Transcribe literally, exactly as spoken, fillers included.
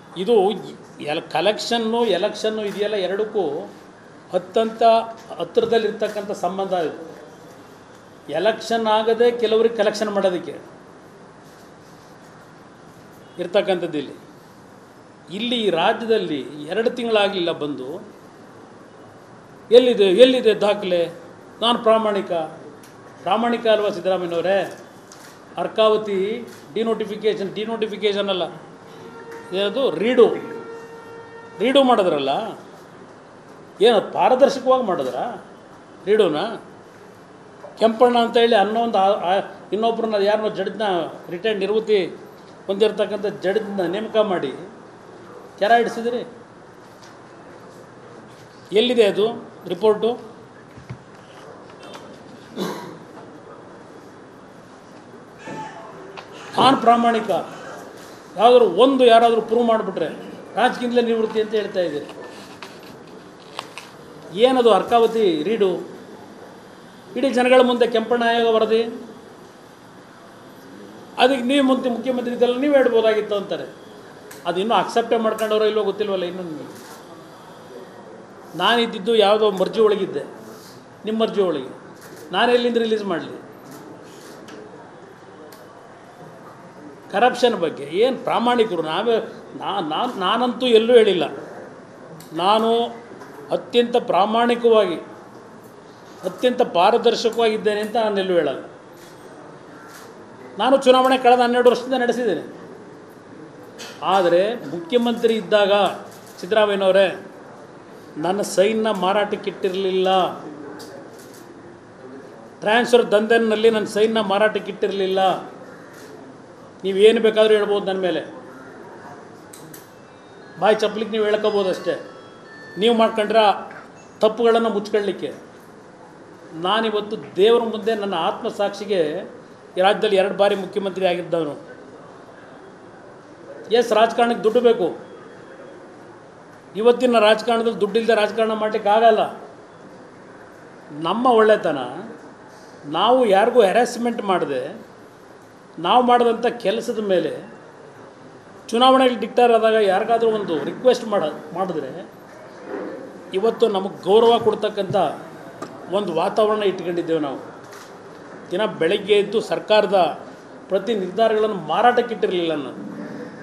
ಇದು L collection election ಇದೆಯಲ್ಲ ಎರಡಕ್ಕೂ ಅತ್ಯಂತ ಹತ್ತಿರದಲ್ಲಿರ್ತಕ್ಕಂಥ ಸಂಬಂಧ ಇದು. ಎಲೆಕ್ಷನ್ ಆಗದೆ ಕೆಲವರಿಗೆ ಕಲೆಕ್ಷನ್ ಮಾಡೋದಕ್ಕೆ ಇರ್ತಕ್ಕಂಥದ್ದು ಇಲ್ಲಿ ಇಲ್ಲಿ ಈ ರಾಜ್ಯದಲ್ಲಿ ಎರಡು ತಿಂಗಳಾಗಲಿಲ್ಲ ಬಂದು ಎಲ್ಲಿದೆ ಎಲ್ಲಿದೆ ದಾಖಲೆ? ನಾನು ಪ್ರಾಮಾಣಿಕ ಪ್ರಾಮಾಣಿಕ ಅಲ್ವಾ ಸಿದ್ದರಾಮಯ್ಯನವರೇ? ಅರ್ಕಾವತಿ ಡಿನೋಟಿಫಿಕೇಷನ್ ಡಿನೋಟಿಫಿಕೇಷನ್ ಅಲ್ಲ, ಏನದು ರೀಡು ರೀಡು ಮಾಡಿದ್ರಲ್ಲ, ಏನು ಪಾರದರ್ಶಕವಾಗಿ ಮಾಡಿದ್ರ ರೀಡೂನ? ಕೆಂಪಣ್ಣ ಅಂತೇಳಿ ಅನ್ನೋ ಒಂದು ಇನ್ನೊಬ್ಬರನ್ನ ಯಾರನ್ನೋ ಜಡ್ಜ್ನ ರಿಟೈರ್ಡ್ ನಿವೃತ್ತಿ ಹೊಂದಿರತಕ್ಕಂಥ ಜಡ್ಜ್ನ ನೇಮಕ ಮಾಡಿ ಕೆರ ಹಿಡಿಸಿದ್ರಿ. ಎಲ್ಲಿದೆ ಅದು ರಿಪೋರ್ಟು? ನಾನು ಪ್ರಾಮಾಣಿಕ ಯಾವುದಾದ್ರು ಒಂದು ಯಾರಾದರೂ ಪ್ರೂವ್ ಮಾಡಿಬಿಟ್ರೆ ರಾಜಕೀಯದಲ್ಲೇ ನಿವೃತ್ತಿ ಅಂತ ಹೇಳ್ತಾ ಇದ್ದೀರಿ. ಏನದು ಅರ್ಕಾವತಿ ರೀಡು? ಇಡೀ ಜನಗಳ ಮುಂದೆ ಕೆಂಪಣ್ಣ ಆಯೋಗ ವರದಿ, ಅದಕ್ಕೆ ನೀವು ಮುಂದೆ ಮುಖ್ಯಮಂತ್ರಿ ಇದೆಲ್ಲ ನೀವು ಹೇಳ್ಬೋದಾಗಿತ್ತು ಅಂತಾರೆ. ಅದು ಇನ್ನೂ ಅಕ್ಸೆಪ್ಟೇ ಮಾಡ್ಕೊಂಡವ್ರೋ ಇಲ್ವೋ ಗೊತ್ತಿಲ್ವಲ್ಲ ಇನ್ನೂ ನಿಮಗೆ. ನಾನಿದ್ದಿದ್ದು ಯಾವುದೋ ಮರ್ಜಿ ಒಳಗಿದ್ದೆ, ನಿಮ್ಮ ಮರ್ಜಿ ಒಳಗೆ. ನಾನು ಎಲ್ಲಿಂದ ರಿಲೀಸ್ ಮಾಡಲಿ? ಕರಪ್ಷನ್ ಬಗ್ಗೆ ಏನು ಪ್ರಾಮಾಣಿಕರು ನಾವೇ? ನಾನು ನಾನಂತೂ ಎಲ್ಲೂ ಹೇಳಿಲ್ಲ. ನಾನು ಅತ್ಯಂತ ಪ್ರಾಮಾಣಿಕವಾಗಿ ಅತ್ಯಂತ ಪಾರದರ್ಶಕವಾಗಿದ್ದೇನೆ ಅಂತ ನಾನೆಲ್ಲೂ ಹೇಳಲ್ಲ. ನಾನು ಚುನಾವಣೆ ಕಳೆದ ಹನ್ನೆರಡು ವರ್ಷದಿಂದ ನಡೆಸಿದ್ದೇನೆ. ಆದರೆ ಮುಖ್ಯಮಂತ್ರಿ ಇದ್ದಾಗ ಸಿದ್ದರಾಮಯ್ಯನವರೇ ನನ್ನ ಸೈನ್ನ ಮಾರಾಟಕ್ಕಿಟ್ಟಿರಲಿಲ್ಲ. ಟ್ರಾನ್ಸ್ಫರ್ ದಂಧೆನಲ್ಲಿ ನನ್ನ ಸೈನ್ನ ಮಾರಾಟಕ್ಕಿಟ್ಟಿರಲಿಲ್ಲ. ನೀವೇನು ಬೇಕಾದರೂ ಹೇಳ್ಬೋದು ನನ್ನ ಮೇಲೆ, ಬಾಯಿ ಚಪ್ಪಲಿಕ್ಕೆ ನೀವು ಹೇಳ್ಕೋಬೋದು ಅಷ್ಟೇ. ನೀವು ಮಾಡ್ಕೊಂಡ್ರೆ ತಪ್ಪುಗಳನ್ನು ಮುಚ್ಕೊಳ್ಳಿಕ್ಕೆ. ನಾನಿವತ್ತು ದೇವರ ಮುಂದೆ ನನ್ನ ಆತ್ಮಸಾಕ್ಷಿಗೆ ಈ ರಾಜ್ಯದಲ್ಲಿ ಎರಡು ಬಾರಿ ಮುಖ್ಯಮಂತ್ರಿ ಆಗಿದ್ದವನು. ಎಸ್, ರಾಜಕಾರಣಕ್ಕೆ ದುಡ್ಡು ಬೇಕು. ಇವತ್ತಿನ ರಾಜಕಾರಣದಲ್ಲಿ ದುಡ್ಡಿಲ್ಲದೆ ರಾಜಕಾರಣ ಮಾಡಲಿಕ್ಕೆ ಆಗಲ್ಲ. ನಮ್ಮ ಒಳ್ಳೆತನ ನಾವು ಯಾರಿಗೂ ಹ್ಯಾರಾಸ್ಮೆಂಟ್ ಮಾಡದೆ ನಾವು ಮಾಡಿದಂಥ ಕೆಲಸದ ಮೇಲೆ ಚುನಾವಣೆಗೆ ಡಿಕ್ಟೇರ್ ಆದಾಗ ಯಾರಿಗಾದರೂ ಒಂದು ರಿಕ್ವೆಸ್ಟ್ ಮಾಡ ಮಾಡಿದ್ರೆ ಇವತ್ತು ನಮಗೆ ಗೌರವ ಕೊಡ್ತಕ್ಕಂಥ ಒಂದು ವಾತಾವರಣ ಇಟ್ಕೊಂಡಿದ್ದೇವೆ ನಾವು. ದಿನ ಬೆಳಗ್ಗೆ ಎದ್ದು ಸರ್ಕಾರದ ಪ್ರತಿ ನಿರ್ಧಾರಗಳನ್ನು ಮಾರಾಟಕ್ಕಿಟ್ಟಿರಲಿಲ್ಲ ನಾನು.